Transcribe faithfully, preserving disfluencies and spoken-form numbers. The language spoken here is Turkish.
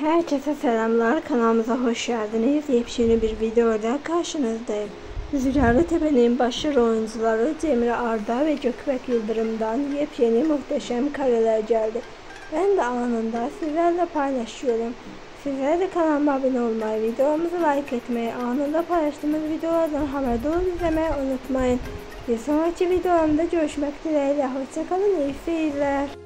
Herkese selamlar, kanalımıza hoş geldiniz. Yepyeni bir videoda karşınızdayım. Rüzgarlı Tepe'nin başarılı oyuncuları Cemre Arda ve Gökberk Yıldırım'dan yepyeni muhteşem kareler geldi. Ben de anında sizlerle paylaşıyorum. Sizler de kanalıma abone olmayı, videomuzu like etmeyi, anında paylaştığımız videolardan haberdar izlemeyi unutmayın. Bir sonraki videomda görüşmek dileğiyle. Hoşçakalın, iyi seyirler.